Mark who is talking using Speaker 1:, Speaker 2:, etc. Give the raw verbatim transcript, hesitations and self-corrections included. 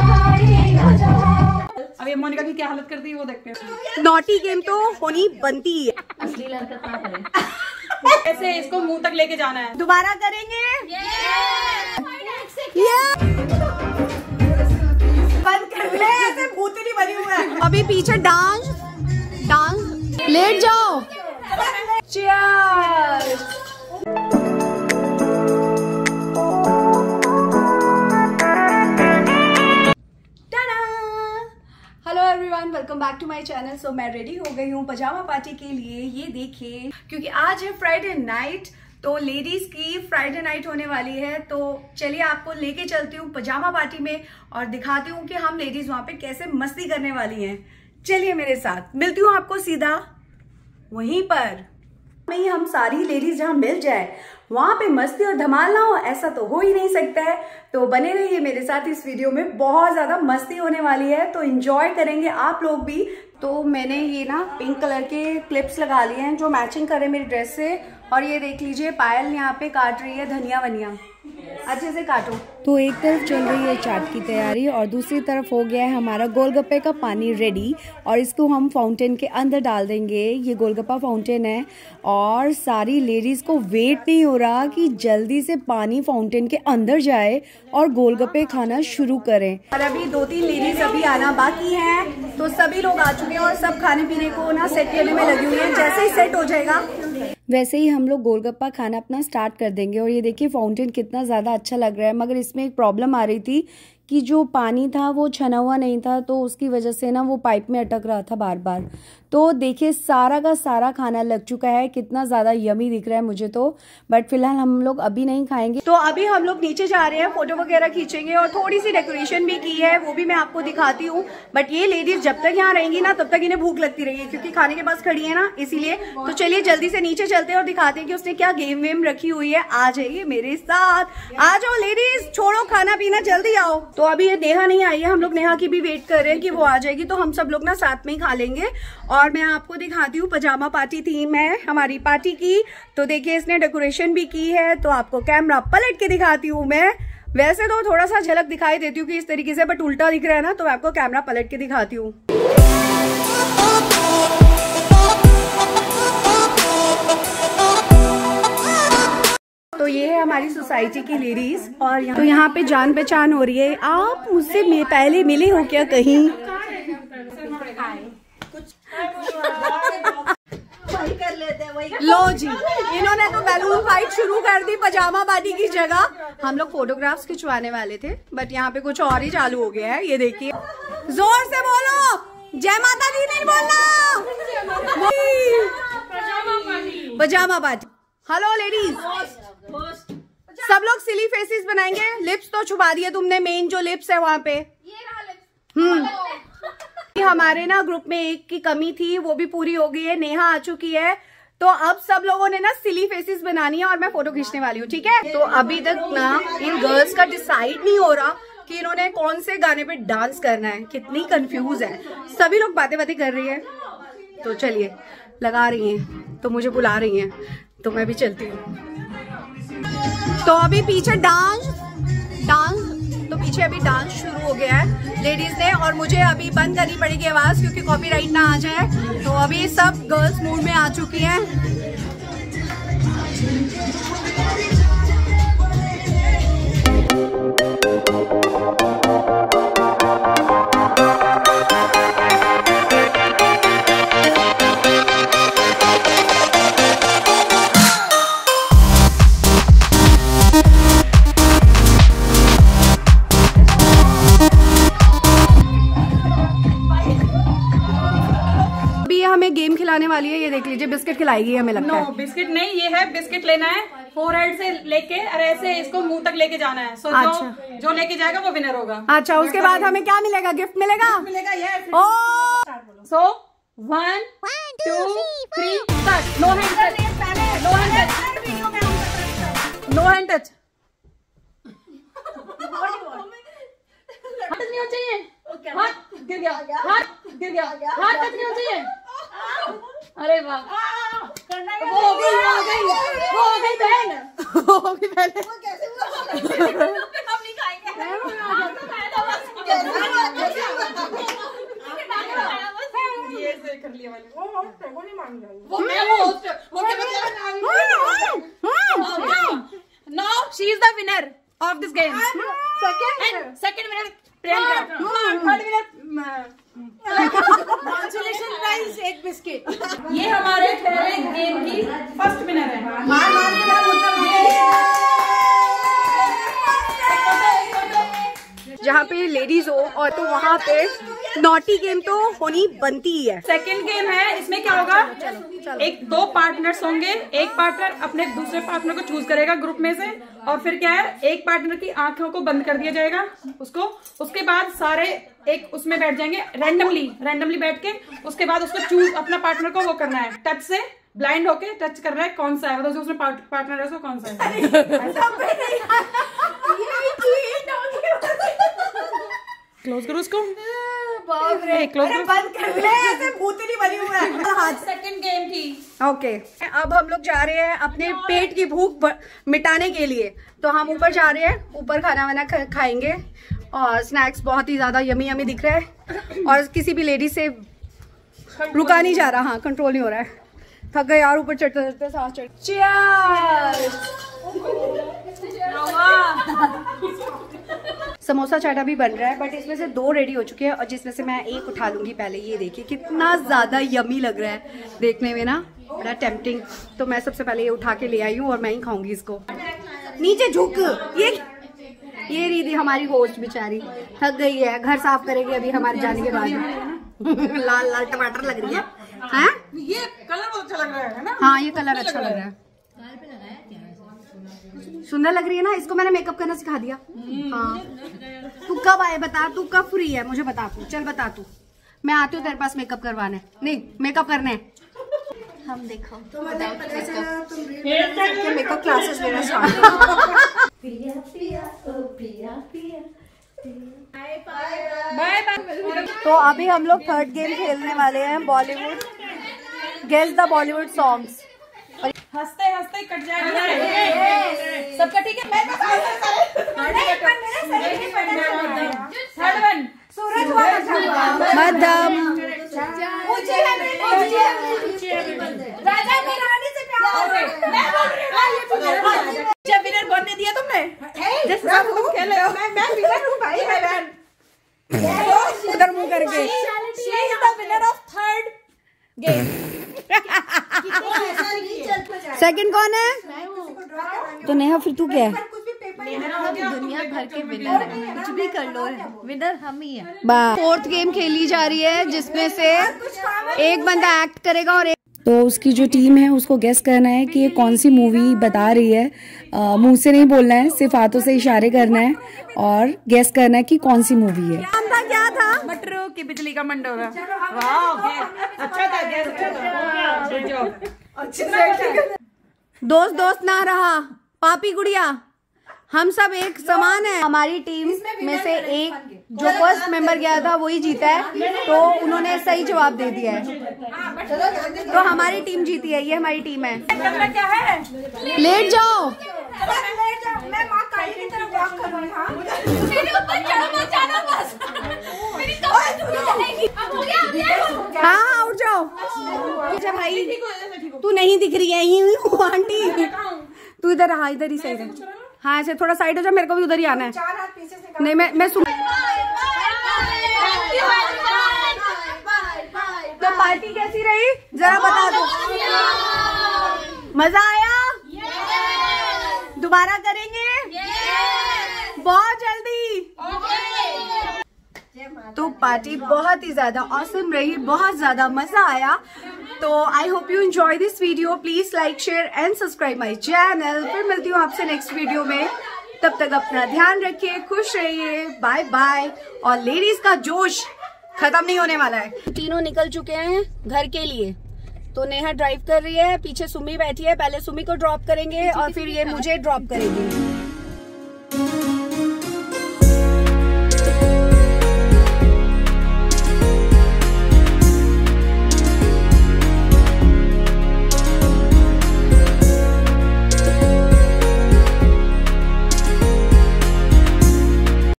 Speaker 1: अब ये मोनिका की क्या हालत करती है वो देखते हैं।
Speaker 2: नॉटी गेम तो होनी बनती है।
Speaker 1: असली हरकत ना करें। ऐसे इसको मुंह तक लेके जाना है।
Speaker 2: दोबारा करेंगे। बंद कर ले, ऐसे भूतनी बनी हुआ है। अभी पीछे डांस डांस लेट जाओ। Cheers! Hello everyone, welcome back to my channel. So मैं रेडी हो गई हूँ पजामा पार्टी के लिए। ये देखिए, क्योंकि आज है फ्राइडे नाइट, तो लेडीज की फ्राइडे नाइट होने वाली है। तो चलिए आपको लेके चलती हूँ पजामा पार्टी में और दिखाती हूँ कि हम लेडीज वहां पे कैसे मस्ती करने वाली हैं। चलिए मेरे साथ, मिलती हूँ आपको सीधा वहीं पर। नहीं, हम सारी लेडीज जहां मिल जाए वहां पे मस्ती और धमाल ना हो, ऐसा तो हो ही नहीं सकता है। तो बने रहिए मेरे साथ इस वीडियो में, बहुत ज्यादा मस्ती होने वाली है, तो एंजॉय करेंगे आप लोग भी। तो मैंने ये ना पिंक कलर के क्लिप्स लगा लिए हैं जो मैचिंग करे मेरी ड्रेस से। और ये देख लीजिए, पायल यहाँ पे काट रही है धनिया वनिया, अच्छे से काटो। तो एक तरफ चल रही है चाट की तैयारी और दूसरी तरफ हो गया है हमारा गोलगप्पे का पानी रेडी। और इसको हम फाउंटेन के अंदर डाल देंगे। ये गोलगप्पा फाउंटेन है और सारी लेडीज को वेट नहीं हो रहा कि जल्दी से पानी फाउंटेन के अंदर जाए और गोलगप्पे खाना शुरू करें। और अभी दो तीन लेडीज अभी आना बाकी हैं, तो सभी लोग आ चुके हैं और सब खाने पीने को ना सेट करने में लगी हुई है। जैसे ही सेट हो जाएगा वैसे ही हम लोग गोलगप्पा खाना अपना स्टार्ट कर देंगे। और ये देखिए फाउंटेन कितना ज़्यादा अच्छा लग रहा है, मगर इसमें एक प्रॉब्लम आ रही थी कि जो पानी था वो छना हुआ नहीं था, तो उसकी वजह से ना वो पाइप में अटक रहा था बार बार। तो देखिए सारा का सारा खाना लग चुका है, कितना ज़्यादा यमी दिख रहा है मुझे तो। बट फिलहाल हम लोग अभी नहीं खाएंगे। तो अभी हम लोग नीचे जा रहे हैं, फोटो वगैरह खींचेंगे और थोड़ी सी डेकोरेशन भी की है, वो भी मैं आपको दिखाती हूँ। बट ये लेडीज जब तक यहाँ रहेंगी ना तब तक इन्हें भूख लगती रहेगी, क्योंकि खाने के पास खड़ी है ना, इसीलिए। तो चलिए जल्दी से नीचे चलते हैं और दिखाते हैं कि उसने क्या गेम वेम रखी हुई है। आ जाइए मेरे साथ, आ जाओ लेडीज, छोड़ो खाना पीना, जल्दी आओ। तो अभी ये नेहा नहीं आई है, हम लोग नेहा की भी वेट कर रहे हैं कि वो आ जाएगी, तो हम सब लोग ना साथ में ही खा लेंगे। और मैं आपको दिखाती हूँ, पजामा पार्टी थीम है हमारी पार्टी की। तो देखिए इसने डेकोरेशन भी की है, तो आपको कैमरा पलट के दिखाती हूँ मैं। वैसे तो थोड़ा सा झलक दिखाई देती हूँ कि इस तरीके से, बट उल्टा दिख रहा है ना, तो मैं आपको कैमरा पलट के दिखाती हूँ। तो ये है हमारी सोसाइटी की लेडीज। और यहाँ तो यहाँ पे जान पहचान हो रही है। आप मुझसे पहले मिले हो क्या कहीं? वही कर लेते हैं, वही। लो जी, इन्होंने तो बैलून फाइट शुरू कर दी पजामा पार्टी की जगह। हम लोग फोटोग्राफ्स खिंचवाने वाले थे, बट यहाँ पे कुछ और ही चालू हो गया है। ये देखिए, जोर से बोलो, जय माता दी नहीं बोलना। पजामा पार्टी। हेलो लेडीज, सब लोग सिली फेसेस बनाएंगे। लिप्स तो छुपा दिए तुमने, मेन जो लिप्स है वहाँ पे। हम्म हमारे ना ग्रुप में एक की कमी थी, वो भी पूरी हो गई है, नेहा आ चुकी है। तो अब सब लोगों ने ना सिली फेसेस बनानी है और मैं फोटो खींचने वाली हूँ, ठीक है। तो अभी तक ना इन गर्ल्स का डिसाइड नहीं हो रहा कि इन्होंने कौन से गाने पे डांस करना है। कितनी कंफ्यूज है, सभी लोग बातें बातें कर रही है। तो चलिए, लगा रही हैं तो मुझे बुला रही हैं, तो मैं भी चलती हूँ। तो अभी पीछे डांस डांस तो पीछे अभी डांस शुरू हो गया है लेडीज ने, और मुझे अभी बंद करनी पड़ेगी आवाज, क्योंकि कॉपीराइट ना आ जाए। तो अभी सब गर्ल्स मूड में आ चुकी हैं। हमें गेम खिलाने वाली है, ये देख लीजिए, बिस्किट खिलाएगी हमें लगता है।
Speaker 1: नो बिस्किट नहीं, ये है बिस्किट लेना है, फोर हेड से लेके और ऐसे इसको मुंह तक लेके जाना है। सो अच्छा। जो, जो लेके जाएगा वो विनर होगा। अच्छा, उसके बाद हमें क्या मिलेगा? गिफ्ट मिलेगा, मिलेगा ये। So one two three start. No hand touch, no hand touch, no hand touch. हाथ नहीं होना चाहिए, हाथ गिर गया, हाथ गिर गया, हाथ टच नहीं होना चाहिए। अरे वाह, वो हो गई, वो हो गई, वो हो गई बहन, वो हो गई बहन। वो कैसे हुआ? हम नहीं खाएंगे। वो मैं वो होस्ट वो क्या now she is the winner of this game. Second second winner Priyanka, third winner consolation prize एक बिस्किट। ये हमारे पहले गेम की फर्स्ट विनर है। मार मार के
Speaker 2: जहाँ पे लेडीज हो और तो वहाँ पे नॉटी गेम तो होनी बनती ही है।
Speaker 1: सेकंड गेम है, इसमें क्या होगा, चलो, चलो। एक दो पार्टनर्स होंगे, एक पार्टनर अपने दूसरे पार्टनर को चूज करेगा ग्रुप में से, और फिर क्या है, एक पार्टनर की आंखों को बंद कर दिया जाएगा उसको, उसके बाद सारे एक उसमें बैठ जाएंगे रैंडमली रैंडमली बैठ के, उसके बाद उसको चूज अपना पार्टनर को वो करना है, टच से ब्लाइंड होके टच कर रहा है कौन सा है, मतलब जो उसमें पार्टनर है उसको कौन सा है। क्लोज करो उसको,
Speaker 2: बाप रे,
Speaker 1: क्लोज करो,
Speaker 2: बंद कर ले, ऐसे भूतनी बनी हुई है।
Speaker 1: हाथ सेकंड गेम थी।
Speaker 2: ओके, अब हम लोग जा रहे हैं अपने पेट की भूख मिटाने के लिए, तो हम ऊपर जा रहे हैं, ऊपर खाना वाना खाएंगे और स्नैक्स बहुत ही ज्यादा यमी यमी दिख रहा है और किसी भी लेडी से रुका नहीं जा रहा, हाँ कंट्रोल नहीं हो रहा है। थक गए यार, ऊपर चढ़ते चढ़ते सांस चढ़। चीयर्स। समोसा चाटा भी बन रहा है, बट इसमें से दो रेडी हो चुके हैं और जिसमें से मैं एक उठा लूंगी पहले। ये देखिए कितना ज्यादा यमी लग रहा है देखने में ना, बड़ा टेम्पटिंग। तो मैं सबसे पहले ये उठा के ले आई हूँ और मैं ही खाऊंगी इसको। नीचे झुक, ये ये रीदी हमारी होस्ट बेचारी थक गई है, घर साफ करेगी अभी हमारे जाने के बाद। लाल लाल टमाटर लग रही है, है?
Speaker 1: ये कलर बहुत अच्छा लग रहा है ना?
Speaker 2: हाँ ये कलर अच्छा लग रहा है, सुंदर लग रही है ना। इसको मैंने मेकअप करना सिखा दिया। हाँ तू कब आए बता, तू कब फ्री है मुझे बता, तू चल बता, तू मैं आती हूँ तेरे पास मेकअप करवाने, नहीं मेकअप करने। हम देखो तो मेकअप क्लासेस लेना स्टार्ट।
Speaker 1: Bye bye.
Speaker 2: तो अभी हम लोग थर्ड गेम खेलने वाले हैं, Bollywood guess the Bollywood songs.
Speaker 1: हंसते हंसते कट जाएगा सबका, ठीक है? मैं थर्ड वन सूरज
Speaker 2: मध्यम
Speaker 1: राजा की रानी से प्यार। जब विनर बनने दिया तुमने, जैसे सब तुम खेले हो, मैं मैं विनर हूँ भाई, मैं बहन
Speaker 2: उधर मुंह करके।
Speaker 1: She is the winner of third game.
Speaker 2: Second कौन है? तो नेहा फिर तू क्या है?
Speaker 3: दुनिया भर के विनर है, कुछ भी कर लो, विनर हम ही है।
Speaker 2: फोर्थ गेम खेली जा रही है जिसमें से एक बंदा एक्ट करेगा और एक तो उसकी जो टीम है उसको गेस करना है कि ये कौन सी मूवी बता रही है। मुंह से नहीं बोलना है, सिर्फ हाथों से इशारे करना है और गेस करना है कि कौन सी मूवी है।
Speaker 1: नाम था क्या था? मटरू की बिजली का मंडोरा। वाह अच्छा था, गेस अच्छा था।
Speaker 2: दोस्त दोस्त ना रहा, पापी गुड़िया, हम सब एक समान है। हमारी टीम में से एक जो फर्स्ट मेंबर गया था वही जीता है, तो उन्होंने सही जवाब दे दिया है, तो हमारी टीम जीती है। ये हमारी टीम है।
Speaker 1: क्या है?
Speaker 2: लेट जाओ,
Speaker 1: मैं माँ काली की तरफ वॉक कर रही हूँ।
Speaker 2: हाँ उठ जाओ। अच्छा भाई तू नहीं दिख रही है, यही हूँ आंटी, तू इधर रहा, इधर ही सही रहे। हाँ ऐसे थोड़ा साइड हो जा, मेरे को भी उधर ही आना है। नहीं मैं मैं सुन। तो पार्टी कैसी रही जरा बता दो। मजा आया? दोबारा करेंगे बहुत जल्दी। तो पार्टी बहुत ही ज्यादा ऑसम रही, बहुत ज्यादा मजा आया। तो I hope you enjoy this video. Please like share and subscribe my channel. फिर मिलती हूँ आपसे नेक्स्ट वीडियो में, तब तक अपना ध्यान रखिए, खुश रहिए, बाय बाय। और लेडीज का जोश खत्म नहीं होने वाला है। तीनों निकल चुके हैं घर के लिए, तो नेहा ड्राइव कर रही है, पीछे सुमी बैठी है। पहले सुमी को ड्रॉप करेंगे और फिर ये मुझे ड्रॉप करेंगे।